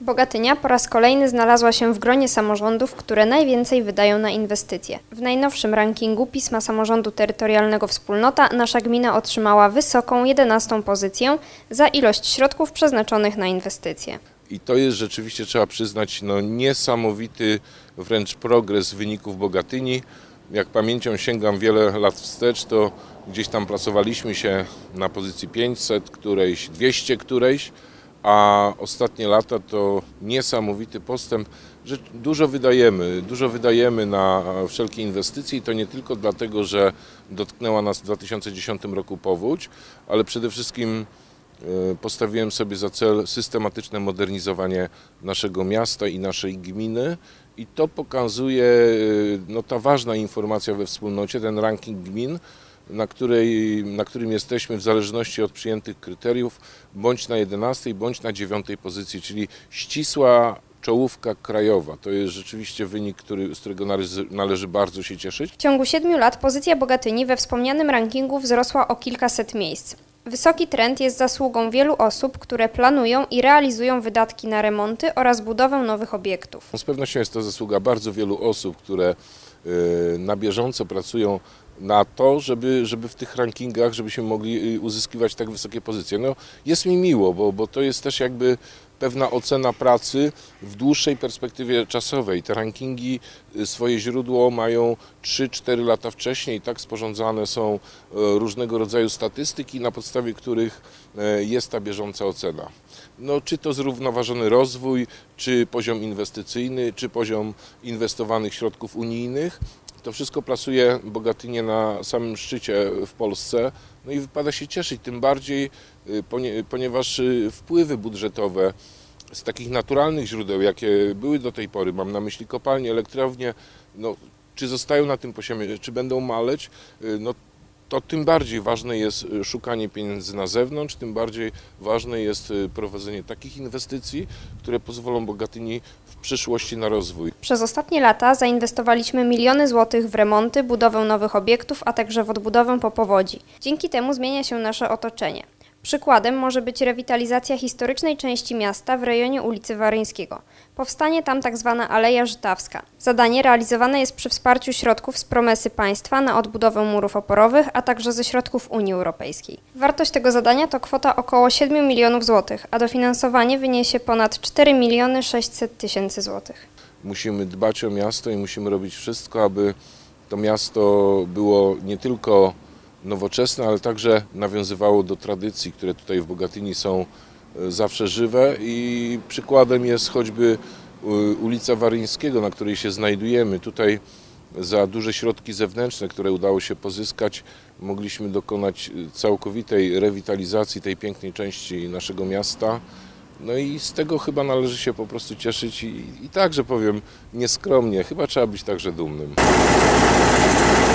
Bogatynia po raz kolejny znalazła się w gronie samorządów, które najwięcej wydają na inwestycje. W najnowszym rankingu Pisma Samorządu Terytorialnego Wspólnota nasza gmina otrzymała wysoką 11. pozycję za ilość środków przeznaczonych na inwestycje. I to jest rzeczywiście, trzeba przyznać, niesamowity wręcz progres wyników Bogatyni. Jak pamięcią sięgam wiele lat wstecz, to gdzieś tam pracowaliśmy się na pozycji 500 którejś, 200 którejś, a ostatnie lata to niesamowity postęp, że dużo wydajemy na wszelkie inwestycje i to nie tylko dlatego, że dotknęła nas w 2010 roku powódź, ale przede wszystkim postawiłem sobie za cel systematyczne modernizowanie naszego miasta i naszej gminy i to pokazuje ta ważna informacja we wspólnocie, ten ranking gmin, na którym jesteśmy w zależności od przyjętych kryteriów, bądź na 11, bądź na 9 pozycji, czyli ścisła czołówka krajowa. To jest rzeczywiście wynik, z którego należy bardzo się cieszyć. W ciągu 7 lat pozycja Bogatyni we wspomnianym rankingu wzrosła o kilkaset miejsc. Wysoki trend jest zasługą wielu osób, które planują i realizują wydatki na remonty oraz budowę nowych obiektów. Z pewnością jest to zasługa bardzo wielu osób, które na bieżąco pracują na to, żeby w tych rankingach, żebyśmy mogli uzyskiwać tak wysokie pozycje. Jest mi miło, bo to jest też jakby pewna ocena pracy w dłuższej perspektywie czasowej. Te rankingi swoje źródło mają 3-4 lata wcześniej. Tak sporządzane są różnego rodzaju statystyki, na podstawie których jest ta bieżąca ocena. Czy to zrównoważony rozwój, czy poziom inwestycyjny, czy poziom inwestowanych środków unijnych. To wszystko plasuje Bogatynię na samym szczycie w Polsce. I wypada się cieszyć, tym bardziej, ponieważ wpływy budżetowe z takich naturalnych źródeł, jakie były do tej pory, mam na myśli kopalnie, elektrownie, czy zostają na tym poziomie, czy będą maleć, to tym bardziej ważne jest szukanie pieniędzy na zewnątrz, tym bardziej ważne jest prowadzenie takich inwestycji, które pozwolą Bogatyni w przyszłości na rozwój. Przez ostatnie lata zainwestowaliśmy miliony złotych w remonty, budowę nowych obiektów, a także w odbudowę po powodzi. Dzięki temu zmienia się nasze otoczenie. Przykładem może być rewitalizacja historycznej części miasta w rejonie ulicy Waryńskiego. Powstanie tam tzw. Aleja Żytawska. Zadanie realizowane jest przy wsparciu środków z promesy państwa na odbudowę murów oporowych, a także ze środków Unii Europejskiej. Wartość tego zadania to kwota około 7 milionów złotych, a dofinansowanie wyniesie ponad 4 600 000 złotych. Musimy dbać o miasto i musimy robić wszystko, aby to miasto było nie tylko nowoczesne, ale także nawiązywało do tradycji, które tutaj w Bogatyni są zawsze żywe i przykładem jest choćby ulica Waryńskiego, na której się znajdujemy. Tutaj za duże środki zewnętrzne, które udało się pozyskać, mogliśmy dokonać całkowitej rewitalizacji tej pięknej części naszego miasta. I z tego chyba należy się po prostu cieszyć i także powiem nieskromnie, chyba trzeba być także dumnym.